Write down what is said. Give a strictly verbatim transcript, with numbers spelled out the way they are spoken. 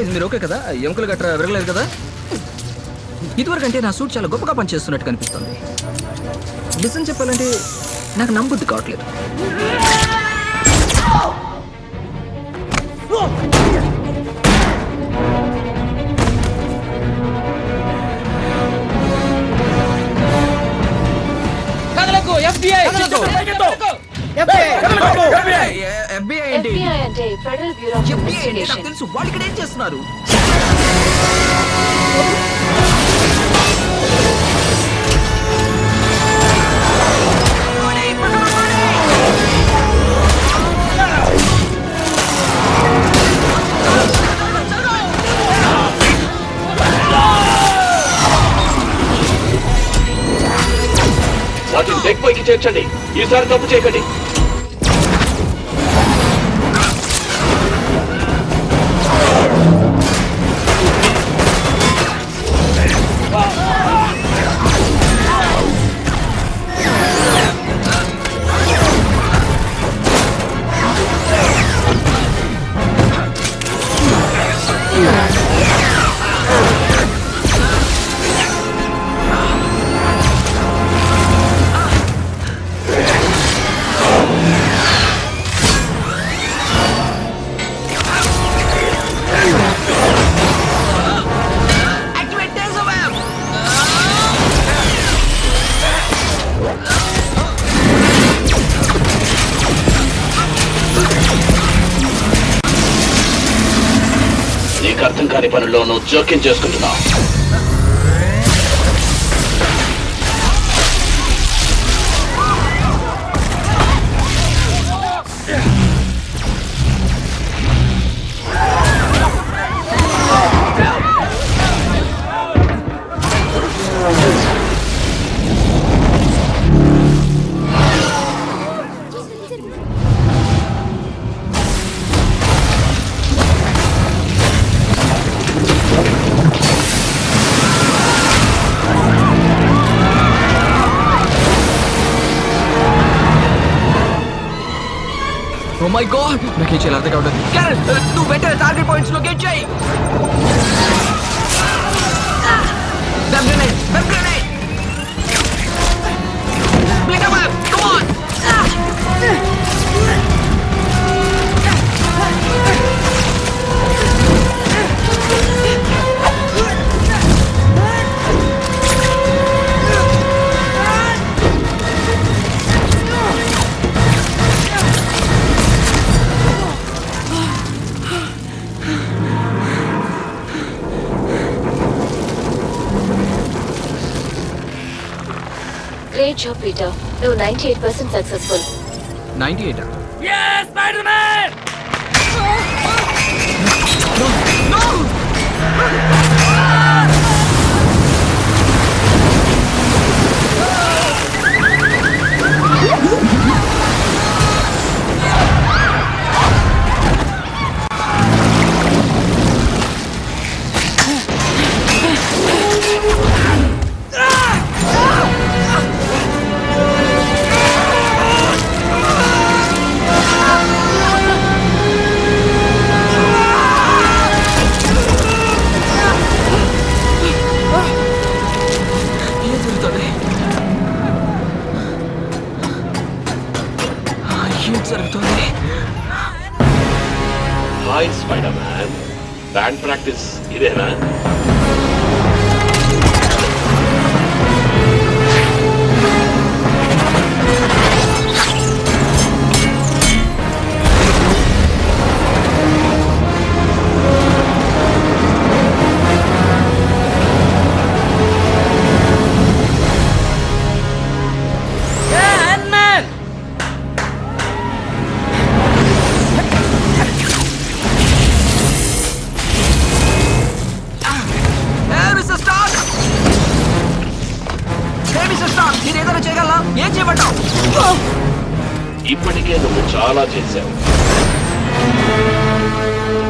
మీరు ఓకే కదా? ఎముకలు గట్రా విరగలేదు కదా? ఇదివరకు అంటే నా సూట్ చాలా గొప్పగా పనిచేస్తున్నట్టు కనిపిస్తుంది. నిజం చెప్పాలంటే నాకు నమ్మబుద్ధి కావట్లేదు. తెలుసు వాళ్ళు ఇక్కడ ఏం చేస్తున్నారు? వాటిని డెక్ పైకి చేర్చండి. ఈసారి తప్పు చేయకండి. నీకు అర్థం కాని పనుల్లో నువ్వు జోక్యం చేసుకుంటున్నావు. ఓ మై గాడ్, నాకు ఏం చేయాలి అర్థం కావట్లేదు. క్యారెట్, నువ్వు వెంటనే టార్గెట్ పాయింట్స్ లొకేట్ చేయి. Web grenade, web grenade. Blink up, come on. Great job, Peter. No, ninety-eight percent successful. ninety-eight. Yes, Spider-Man! No! No! Hi, Spider-Man. Band practice idena? ఇప్పటికే నువ్వు చాలా చేశావు.